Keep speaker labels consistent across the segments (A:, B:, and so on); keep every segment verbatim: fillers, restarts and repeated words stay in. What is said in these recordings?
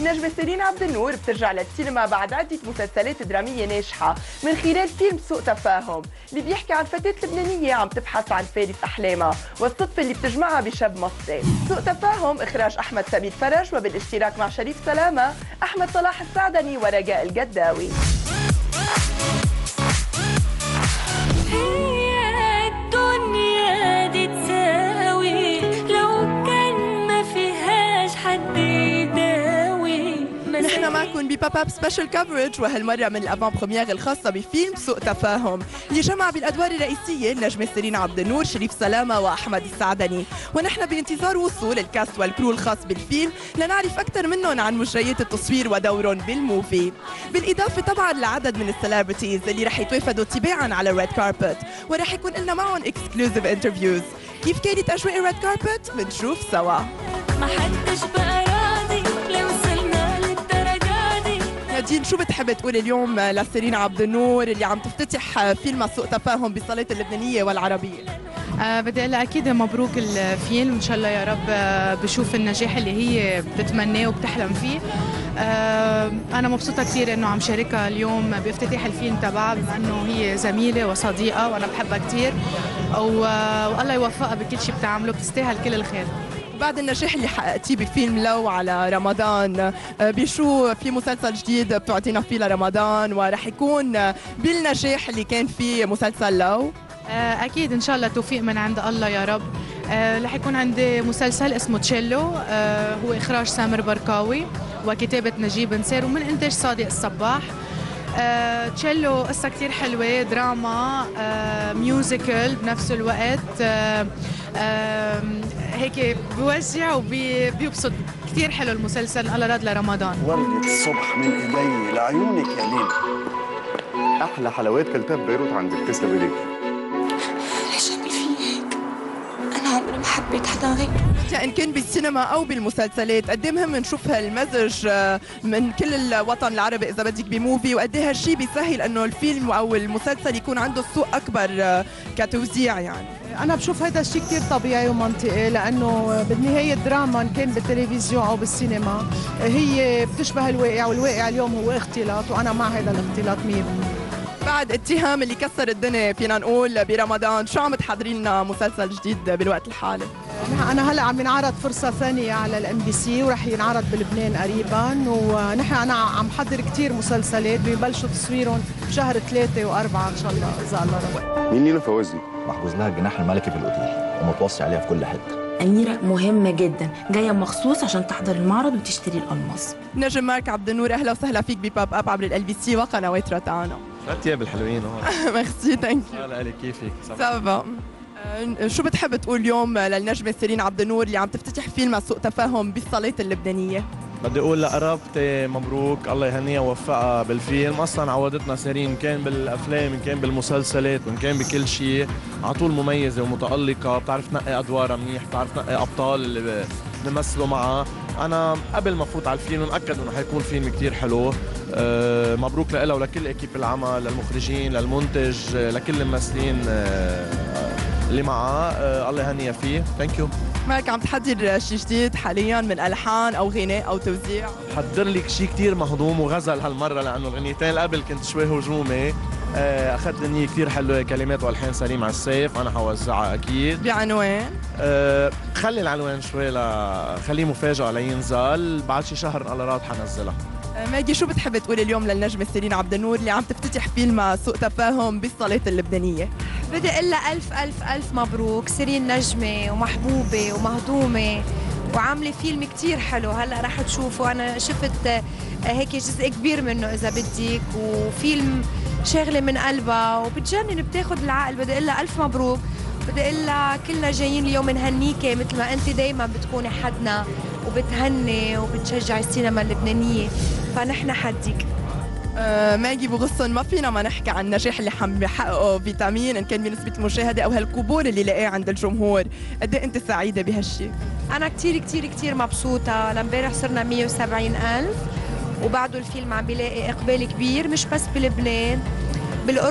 A: النجمة سيرين عبد النور بترجع للسينما بعد عدة مسلسلات درامية ناجحة من خلال فيلم سوء تفاهم اللي بيحكي عن فتاة لبنانية عم تبحث عن فارس أحلامها والصدفة اللي بتجمعها بشاب مصري. سوء تفاهم إخراج أحمد سمير فرج وبالاشتراك مع شريف سلامة، أحمد صلاح السعدني ورجاء القداوي. نحن معكم بباب اب سبيشال كفرج، وهالمره من الافان بروميير الخاصه بفيلم سوء تفاهم اللي جمع بالادوار الرئيسيه النجمه سيرين عبد النور، شريف سلامه واحمد السعدني، ونحن بانتظار وصول الكاست والكرو الخاص بالفيلم لنعرف اكثر منهم عن مجريات التصوير ودورهم بالموفي، بالاضافه طبعا لعدد من السليبرتيز اللي رح يتوافدوا تباعا على الريد كاربت ورح يكون لنا معهم اكسكلوزيف انترفيوز. كيف كانت اجواء الريد كاربت؟ بنشوف سوا.
B: ما حدش بقى راضي لو وصلنا للدرجه دي.
A: نادين، شو بتحب تقول اليوم لسيرين عبد النور اللي عم تفتتح فيلم سوء تفاهم بالصالات اللبنانيه والعربيه؟
C: أه بدي اقول لها اكيد مبروك الفيلم، ان شاء الله يا رب بشوف النجاح اللي هي بتتمناه وبتحلم فيه. أه انا مبسوطه كثير انه عم شاركها اليوم بافتتاح الفيلم تبعها، بما انه هي زميله وصديقه وانا بحبها كثير، والله يوفقها بكل شيء بتعمله، بتستاهل كل الخير.
A: بعد النجاح اللي حققتيه بفيلم لو على رمضان، بشو في مسلسل جديد بتعطينا فيه لرمضان ورح يكون بالنجاح اللي كان فيه مسلسل لو؟
C: أكيد إن شاء الله توفيق من عند الله يا رب. رح يكون عندي مسلسل اسمه تشيلو، هو إخراج سامر بركاوي وكتابة نجيب نسير ومن إنتاج صادق الصباح. آه، تشيلو قصة كتير حلوة، دراما، آه، ميوزيكال بنفس الوقت، آه، آه، هيك بوجع وبيبسط. كتير حلو المسلسل، الله راد لرمضان.
D: وردة الصبح من ايدي لعيونك يا ليل.
E: احلى حلويات كلتها ببيروت عندك، تسلم ايديك.
B: ليش عمل في هيك؟ أنا عمري ما حبيت حدا غيره.
A: إن كان بالسينما أو بالمسلسلات، قد إيه مهم نشوف هالمزج من كل الوطن العربي إذا بدك بموفي، وقد إيه هالشيء بيسهل إنه الفيلم أو المسلسل يكون عنده السوق أكبر كتوزيع يعني.
F: أنا بشوف هذا الشيء كتير طبيعي ومنطقي، لأنه بالنهاية الدراما إن كان بالتلفزيون أو بالسينما هي بتشبه الواقع، والواقع اليوم هو اختلاط، وأنا مع هذا الاختلاط مية بالمية.
A: بعد اتهام اللي كسر الدنيا فينا نقول برمضان، شو عم تحضري لنا مسلسل جديد بالوقت الحالي؟
F: أنا هلا عم ينعرض فرصة ثانية على الام بي سي ورح ينعرض بلبنان قريبا، ونحن أنا عم حضر كثير مسلسلات ببلشوا تصويرهم بشهر ثلاثة وأربعة إن شاء الله إذا الله رضى.
E: مين نينا فوزي؟
G: محجوز لها الجناح الملكي في الأوتيل ومتوصي عليها في كل حتة.
H: أميرة مهمة جدا، جاية مخصوص عشان تحضر المعرض وتشتري الألماس.
A: نجم مارك عبد النور، أهلا وسهلا فيك بباب اب عبر ال بي سي وقنوات روتانا.
I: الثياب الحلوين هون.
A: ميرسي، ثانك يو.
I: هلا عليك، كيفك؟
A: سافا. شو بتحب تقول اليوم للنجمة سيرين عبد النور اللي عم تفتتح فيلم سوء تفاهم بالصالات اللبنانية؟
I: بدي اقول لقرابتي مبروك، الله يهنيها ووفقها بالفيلم، اصلا عودتنا سيرين كان بالافلام، كان بالمسلسلات، وان كان بكل شيء، على طول مميزه ومتالقه، بتعرف تنقي ادوارها منيح، بتعرف تنقي ابطال اللي بنمثلوا معها. انا قبل ما فوت على الفيلم متاكد انه حيكون فيلم كثير حلو. أه مبروك لها ولكل اكيب العمل، للمخرجين، للمنتج، لكل الممثلين أه اللي معها، أه الله يهنيها فيه. ثانك يو.
A: مالك عم تحضر شيء جديد حاليا من الحان او غناء او توزيع؟
I: بحضر لك شيء كثير مهضوم وغزل هالمره، لانه الغنيتين اللي قبل كنت شوي هجومي. اخذت غنية كثير حلوه، كلمات والحان سليم عالسيف، انا حوزعها اكيد.
A: بعنوان؟
I: أه خلي العنوان شوي ل خليه مفاجاه لينزل، بعد شي شهر الله راد حنزلها.
A: ماجي، شو بتحب تقول اليوم للنجمة سيرين عبد النور اللي عم تفتتح فيلم سوء تفاهم بالصالات اللبنانية؟
J: بدي اقول لها الف الف الف مبروك، سيرين نجمة ومحبوبة ومهضومة وعاملة فيلم كتير حلو، هلا رح تشوفوا. انا شفت هيك جزء كبير منه اذا بدك، وفيلم شاغلة من قلبها وبتجنن، بتاخد العقل. بدي اقول لها الف مبروك، بدي اقول لها كلنا جايين اليوم نهنيكي مثل ما انت دايما بتكوني حدنا وبتهني وبتشجعي السينما اللبنانية، فنحن حدك.
A: آه ماجي بغصن، ما فينا ما نحكي عن النجاح اللي عم بيحققه فيتامين، ان كان بنسبة المشاهدة او هالقبول اللي لاقيه عند الجمهور، قد ايه انت سعيدة بهالشيء؟
J: انا كثير كثير كثير مبسوطة، لامبارح صرنا مية وسبعين ألف وبعده الفيلم عم بيلاقي اقبال كبير، مش بس بلبنان،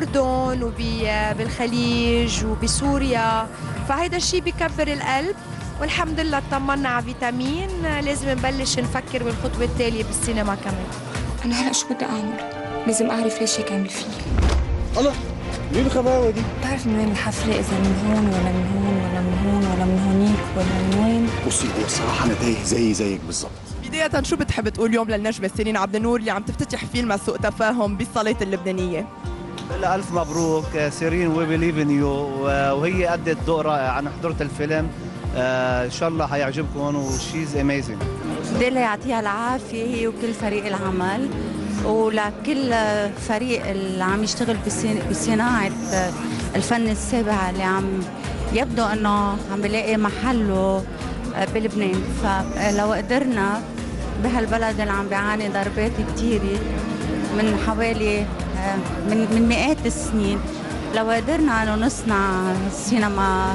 J: بالأردن وبالخليج وبسوريا، فهيدا الشيء بكبر القلب والحمد لله اطمنا على فيتامين. لازم نبلش نفكر بالخطوه التاليه بالسينما كمان.
B: انا هلا شو بدي اعمل؟ لازم اعرف ليش هيك عمل فيي.
D: الله مين الخباوه دي؟
B: بتعرف من وين الحفله؟ اذا من هون ولا من هون ولا من هون ولا من هونيك ولا من وين؟
D: بصي هو الصراحه انا تايه زي زيك بالظبط.
A: بداية شو بتحب تقول اليوم للنجمة سيرين عبد النور اللي عم تفتتح فيلم سوء تفاهم بالصالات اللبنانية؟
K: ألف مبروك سيرين، وي بليف ان يو، وهي أدت دور رائع. أنا حضرت الفيلم، إن شاء الله حيعجبكم وشيز اميزنج.
L: بدي الله يعطيها العافية هي وكل فريق العمل، ولكل فريق اللي عم يشتغل بصناعة الفن السابع اللي عم يبدو أنه عم بلاقي محله بلبنان. فلو قدرنا بهالبلد اللي عم بيعاني ضربات كتيرة من حوالي من من مئات السنين، لو قدرنا انه نصنع السينما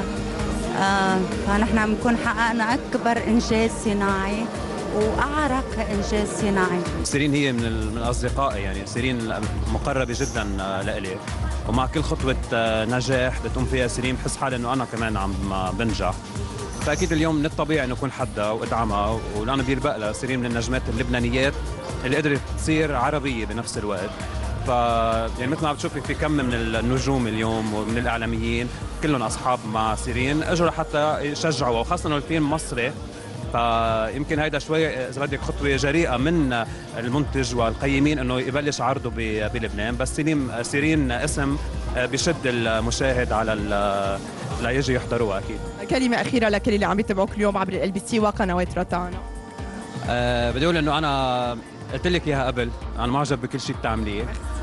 L: فنحن عم نكون حققنا اكبر انجاز صناعي واعرق انجاز صناعي.
M: سيرين هي من الاصدقاء، يعني سيرين مقربه جدا لإلي، ومع كل خطوه نجاح بتقوم فيها سيرين بحس حالي انه انا كمان عم بنجح. فاكيد اليوم من الطبيعي انه اكون حدها وادعمها، ولانه بيربق لها سيرين من النجمات اللبنانيات اللي قدرت تصير عربيه بنفس الوقت. ف يعني مثل ما عم بتشوفي في كم من النجوم اليوم ومن الاعلاميين كلهم اصحاب مع سيرين اجوا حتى يشجعوا، وخاصه انه الفيلم مصري، فيمكن هيدا شوي اذا بدك خطوه جريئه من المنتج والقيمين انه يبلش عرضه بلبنان، بس سيرين سيرين اسم بشد المشاهد على ليجي يحضروها اكيد.
A: كلمه اخيره لكل اللي عم يتابعوك اليوم عبر ال بي سي وقنوات روتانا.
M: أه بدي اقول انه انا قلت لك اياها قبل، انا معجب بكل شيء بتعمليه،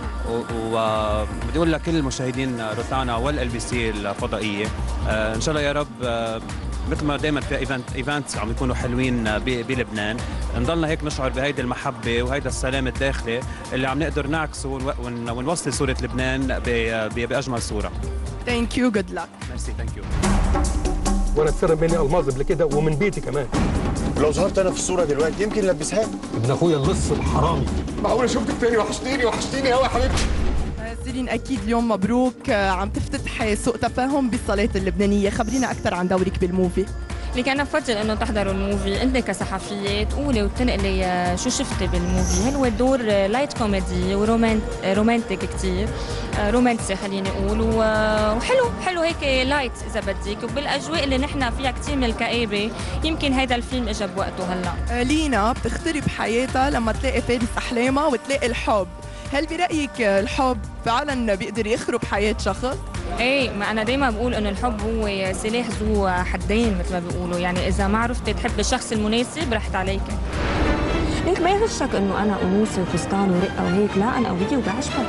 M: وبدي اقول لكل المشاهدين روتانا والال بي سي الفضائيه أه ان شاء الله يا رب أه مثل ما دائما في ايفنت ايفنتس عم يكونوا حلوين بلبنان، نضلنا هيك نشعر بهيدي المحبه وهيدا السلام الداخلي اللي عم نقدر نعكسه ونوصل صوره لبنان باجمل صوره.
A: ثانك يو، جود لك.
M: ميرسي، ثانك يو.
N: وانا اتسرب مني الماظ قبل كده ومن بيتي كمان.
D: لو ظهرت انا في الصوره دلوقتي يمكن لبسها
N: ابن اخويا اللص الحرامي.
D: معقوله شفتك تاني؟ وحشتيني وحشتيني قوي يا حبيبتي.
A: سيرين اكيد اليوم مبروك، عم تفتتحي سوء تفاهم بالصالات اللبنانيه، خبرينا اكثر عن دورك بالموفي.
O: لك انا بفضل انه تحضروا الموفي، انت كصحفيه تقولي وتنقلي شو شفتي بالموفي. هل هو الدور لايت كوميدي ورومانت رومانتيك كثير، رومانسي خليني اقول، وحلو حلو هيك لايت اذا بدك، وبالاجواء اللي نحن فيها كثير من الكآبه، يمكن هيدا الفيلم اجى بوقته هلا.
A: لينا بتخترب حياتها لما تلاقي فارس احلامها وتلاقي الحب، هل برايك الحب فعلا بيقدر يخرب حياه شخص؟
O: ايه، ما انا دايما بقول انه الحب هو سلاح ذو حدين مثل ما بيقولوا، يعني اذا ما عرفتي تحبي الشخص المناسب رحت عليك.
B: ليك ما يغشك انه انا انوثه وفستان ورقه وهيك، لا انا قويه وبعشقك.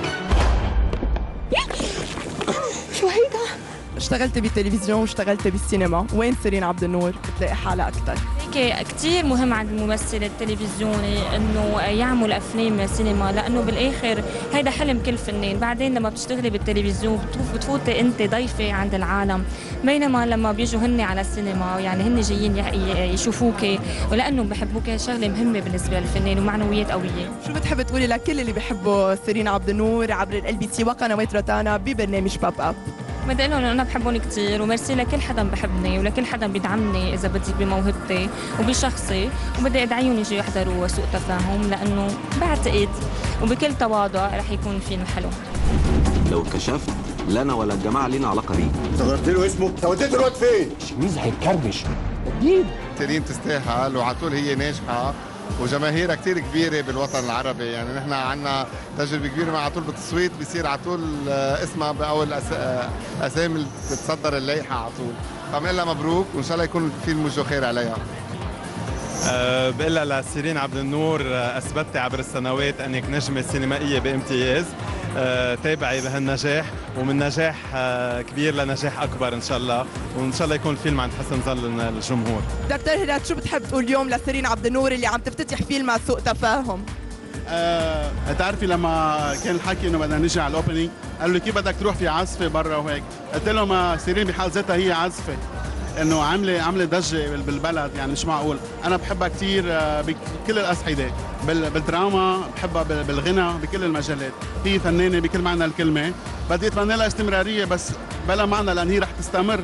B: شو هيدا؟
A: اشتغلت بالتلفزيون واشتغلت بالسينما، وين سيرين عبد النور بتلاقي حالها اكثر؟
O: هيك كثير مهم عند الممثل التلفزيوني انه يعمل افلام سينما، لانه بالاخر هيدا حلم كل فنان. بعدين لما بتشتغلي بالتلفزيون بتفوتي انت ضيفه عند العالم، بينما لما بيجوا هن على السينما يعني هن جايين يشوفوكي ولانه بحبوكي، شغله مهمه بالنسبه للفنان ومعنويات قويه.
A: شو بتحب تقولي لكل اللي بحبوا سيرين عبد النور عبر ال بي سي وقنوات روتانا ببرنامج باب اب؟
O: بدي اقول لهم انا بحبهم كثير، وميرسي لكل حدا بحبني ولكل حدا بيدعمني اذا بدك بموهبتي وبشخصي، وبدي ادعيهم يجوا يحضروا سوء تفاهم، لانه بعتقد وبكل تواضع رح يكون فيلم حلو.
P: لو كشفت لا انا ولا الجماعه لينا علاقه بيه.
D: انت غيرت له اسمه؟ انت وديت الواد فين؟
N: الشميز هيتكربش اكيد.
Q: سيرين تستاهل، وعلى طول هي ناجحه وجماهيرها كثير كبيره بالوطن العربي، يعني نحن عندنا تجربه كبيره مع على طول بالتصويت بيصير على طول اسمها باول اسامي اللي بتتصدر اللائحه على طول، فبنقول لها مبروك وان شاء الله يكون الفيلم وجهه خير عليها.
R: أه بقول لها لسيرين عبد النور، اثبتي عبر السنوات انك نجمه سينمائيه بامتياز، أه تابعي بهالنجاح، ومن نجاح أه كبير لنجاح اكبر ان شاء الله، وان شاء الله يكون الفيلم عند حسن ظن الجمهور.
A: دكتور هلال، شو بتحب تقول اليوم لسيرين عبد النور اللي عم تفتتح فيلم سوء تفاهم؟
S: أه تعرفي لما كان الحكي انه بدنا نجي على الاوبننج، قالوا لي كيف بدك تروح في عزفه برا وهيك، قلت لهم سيرين بحال ذاتها هي عزفه، انه عامله عامله ضجه بالبلد، يعني مش معقول. انا بحبها كثير بكل الاصعده، بالدراما بحبها، بالغنى، بكل المجالات. هي فنانه بكل معنى الكلمه، بدي اتمنى لها استمراريه بس بلا معنى، لان هي رح تستمر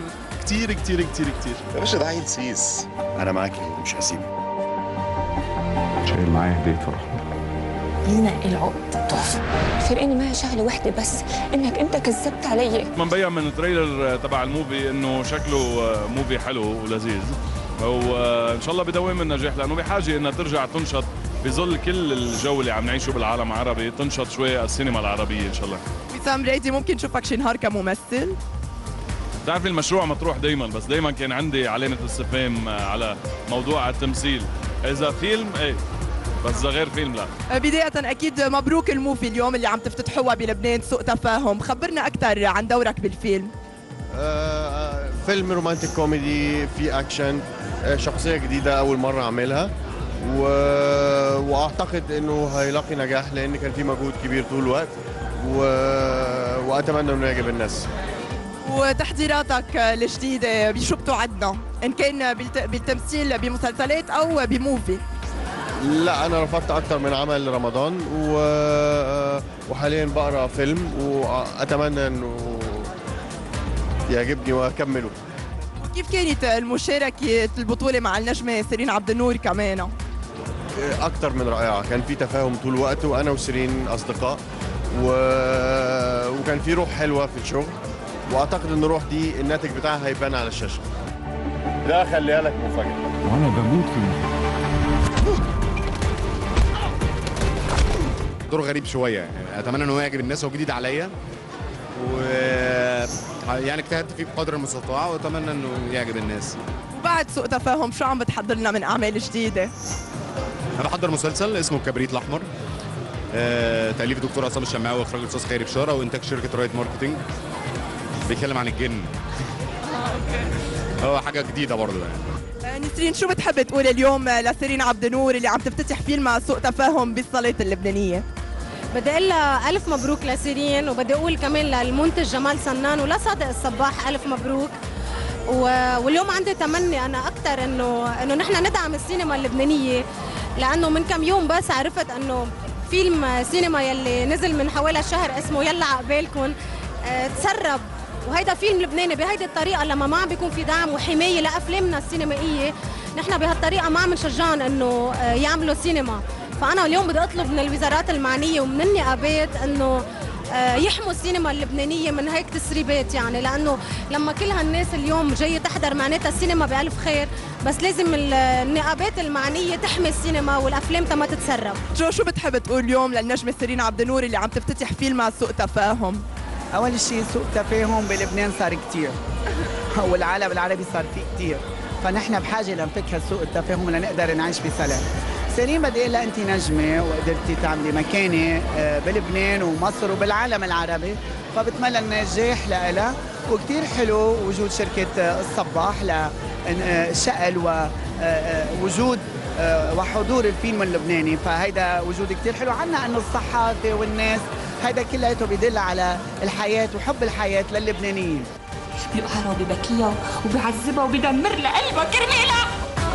S: كتير كتير كتير كتير.
D: يا باشا ده عيل سيس، انا معاكي ومش هسيبك.
T: شايل معايا هديه فرح
B: لينا العقد تحفه. فرقني معها شغله واحده بس، انك انت كذبت علي.
U: مبين من التريلر تبع الموفي انه شكله موفي حلو ولذيذ، وان شاء الله بدوام النجاح لانه بحاجه انها ترجع تنشط بظل كل الجو اللي عم نعيشه بالعالم العربي، تنشط شوي السينما العربيه ان شاء الله.
A: وسام ريدي ممكن نشوفك شي نهار كممثل؟
U: بتعرفي المشروع مطروح دايما، بس دايما كان عندي علامه استفهام على موضوع التمثيل. اذا فيلم ايه، بس اذا غير فيلم لا.
A: بداية أكيد مبروك الموفي اليوم اللي عم تفتتحوها بلبنان، سوء تفاهم، خبرنا أكثر عن دورك بالفيلم.
E: آه فيلم رومانتيك كوميدي في أكشن، آه شخصية جديدة أول مرة أعملها، و... وأعتقد إنه هيلاقي نجاح لأن كان في مجهود كبير طول الوقت، و... وأتمنى إنه يعجب الناس.
A: وتحضيراتك الجديدة بشو بتوعدنا؟ إن كان بالت... بالتمثيل بمسلسلات أو بموفي؟
E: لا أنا رفضت أكتر من عمل رمضان، و... وحاليا بقرأ فيلم وأتمنى إنه يعجبني وأكمله.
A: كيف كانت المشاركة البطولة مع النجمة سيرين عبد النور كمان؟
E: أكتر من رائعة، كان في تفاهم طول الوقت وأنا وسيرين أصدقاء، و... وكان في روح حلوة في الشغل، وأعتقد إن الروح دي الناتج بتاعها هيبان على الشاشة. ده خليها لك مفاجأة.
T: وانا بموت في المفاجأة.
V: دور غريب شويه يعني، اتمنى ان هو يعجب الناس، هو جديد عليا و يعني اجتهدت فيه بقدر المستطاع واتمنى انه يعجب الناس.
A: وبعد سوء تفاهم شو عم بتحضر لنا من اعمال جديده؟
V: انا بحضر مسلسل اسمه الكبريت الاحمر، آه، تاليف دكتور عصام الشماوي واخراج الاستاذ خيري بشاره وانتاج شركه رايت ماركتنج، بيتكلم عن الجن. هو حاجه جديده برضه يعني.
A: نسرين شو بتحب تقول اليوم لسيرين عبد النور اللي عم تفتتح فيلم سوء تفاهم بالصالات اللبنانيه؟
W: بدي اقول لها الف مبروك لسيرين، وبدي اقول كمان للمنتج جمال سنان ولصادق الصباح الف مبروك. واليوم عندي تمني انا اكثر انه انه نحن ندعم السينما اللبنانيه، لانه من كم يوم بس عرفت انه فيلم سينما يلي نزل من حوالي شهر اسمه يلا عقبالكم اه تسرب، وهيدا فيلم لبناني. بهيدي الطريقه لما ما عم بيكون في دعم وحمايه لافلامنا السينمائيه، نحن بهالطريقه ما عم نشجعهم انه يعملوا سينما. فانا اليوم بدي اطلب من الوزارات المعنيه ومن النقابات انه يحموا السينما اللبنانيه من هيك تسريبات، يعني لانه لما كل هالناس اليوم جايه تحضر معناتها السينما بألف خير، بس لازم النقابات المعنيه تحمي السينما والافلام تما تتسرب.
A: جو شو بتحب تقول اليوم للنجمه سيرين عبد النور اللي عم تفتتح فيلم سوء تفاهم؟
X: اول شيء سوء تفاهم بلبنان صار كثير والعالم العربي صار فيه كثير، فنحن بحاجه لنفك هالسوء التفاهم لنقدر نعيش بسلام. سيرين بدي اقول لها انت نجمه وقدرتي تعملي مكانه بلبنان ومصر وبالعالم العربي، فبتمنى النجاح لها. وكثير حلو وجود شركه الصباح لشقل ووجود وحضور الفيلم اللبناني، فهيدا وجود كثير حلو عنا. انه الصحافه والناس هيدا كلياته بيدل على الحياه وحب الحياه للبنانيين.
B: بيقهرها وببكيها وبيعذبها وبيدمر لها قلبها كرمالها.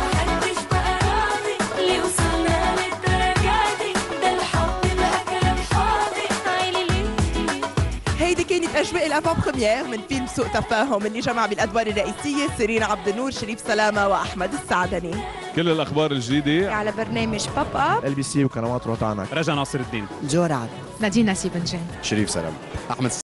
A: هيدي كانت اجواء الافان بروميير من فيلم سوء تفاهم اللي جمع بالادوار الرئيسيه سيرين عبد النور، شريف سلامه واحمد السعدني.
U: كل الاخبار الجديده
J: على برنامج باب اب
U: ال بي سي وقنوات روتانا.
M: رجا ناصر الدين،
X: جو رعد،
C: نادين نسيب نجان،
E: شريف سلامه،
V: احمد